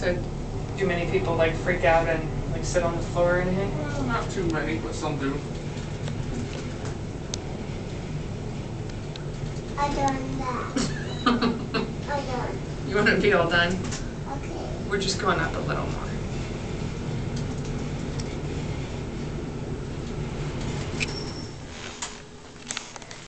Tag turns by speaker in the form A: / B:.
A: So do many people like freak out and like sit on the floor or anything?
B: Well, not too many, but some do.
C: I done that. I done.
A: You want to be all done?
C: Okay.
A: We're just going up a little more.